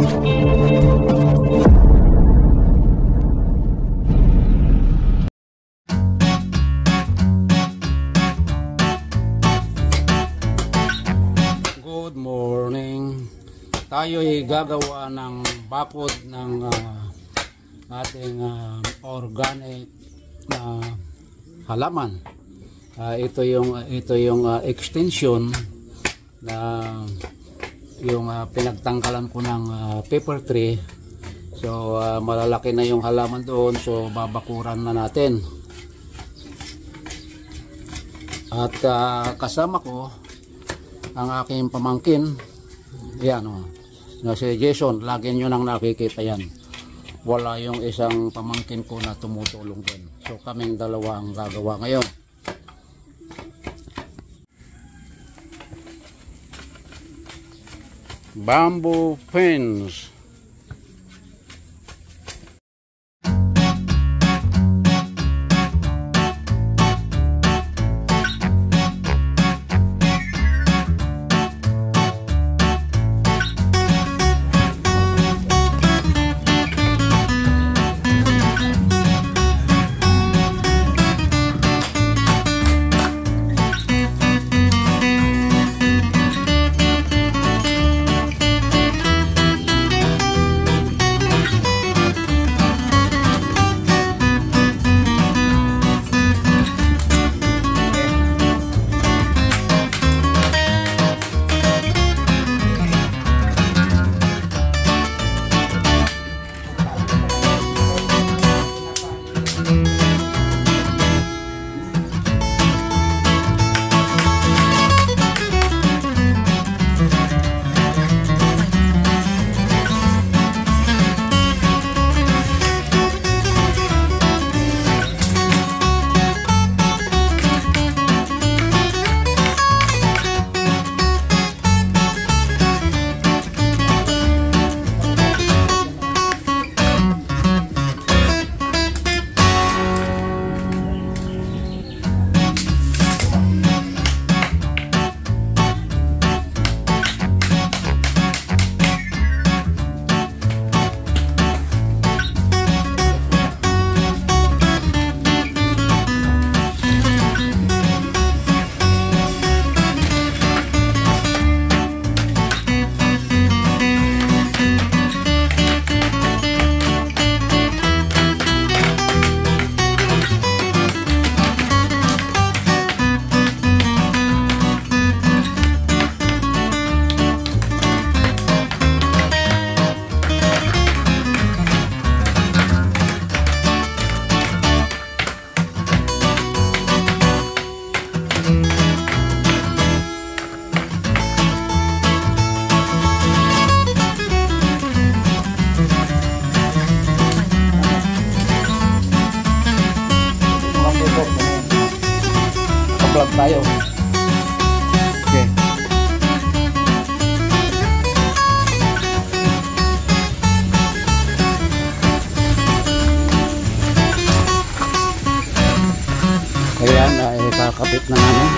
Good morning. Tayo ay gagawa ng bakod ng ating organic na halaman. Ito yung extension na yung pinagtanggalan ko ng paper tree. So malalaki na yung halaman doon, so babakuran na natin. At kasama ko ang aking pamangkin. Yan si Jason, lagi nyo nang nakikita yan. Wala yung isang pamangkin ko na tumutulong din. So kaming dalawa ang gagawa ngayon. Bamboo fence. Vlog tayo. Okay. Ayan, kakabit na namin.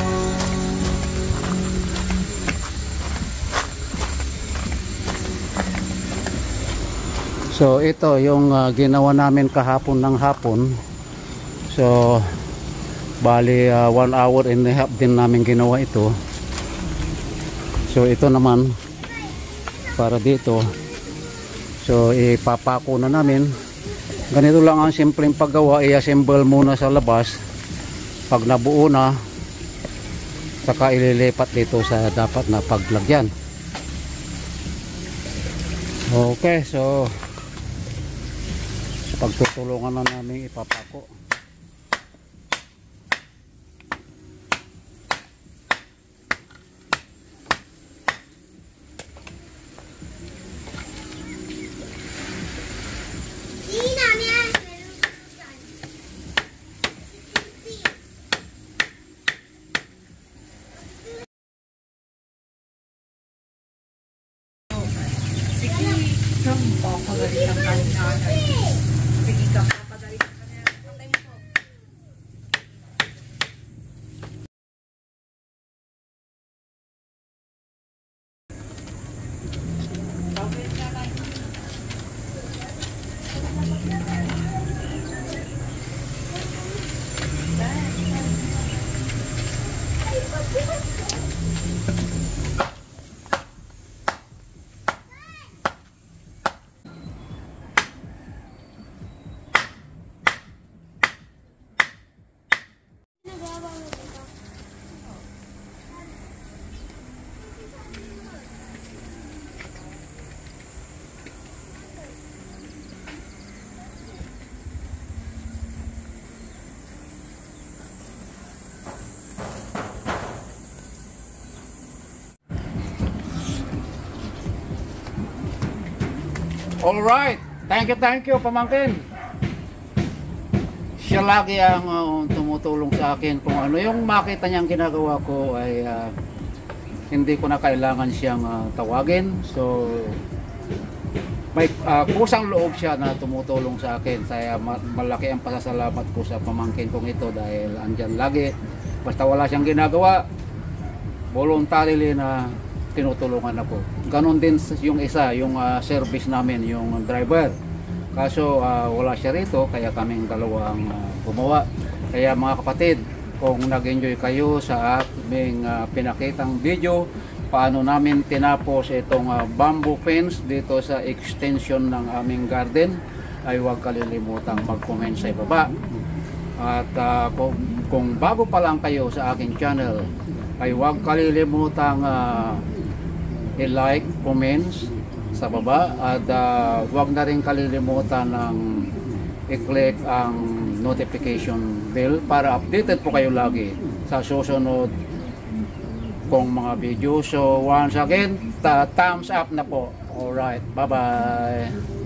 So ito yung ginawa namin kahapon ng hapon. So bali 1 hour and a half din namin ginawa ito. So ito naman para dito. So ipapako na namin. Ganito lang ang simpleng paggawa. I-assemble muna sa labas. Pag nabuo na, saka ililipat dito sa dapat na paglagyan. Okay, so pagtutulungan na namin ipapako. Alright, thank you pamangkin. Siya lagi ang tumutulong sa akin kung ano yung makita niyang ginagawa ko ay hindi ko na kailangan siyang tawagin. So may kusang loob siya na tumutulong sa akin. Kaya malaki ang pasasalamat ko sa pamangkin kong ito dahil andyan lagi. Basta wala siyang ginagawa, voluntarily na tinutulungan ako. Ganon din yung isa, yung service namin, yung driver. Kaso wala siya rito, kaya kaming dalawang gumawa. Kaya mga kapatid, kung nag-enjoy kayo sa aming pinakitang video, paano namin tinapos itong bamboo fence dito sa extension ng aming garden, ay huwag kalilimutang mag-comment sa ibaba. At kung bago pa lang kayo sa aking channel, ay huwag kalilimutang i-like, comments sa baba, at huwag na rin kalilimutan ng i-click ang notification bell para updated po kayo lagi sa susunod kong mga video. So once again, thumbs up na po. Alright, bye bye.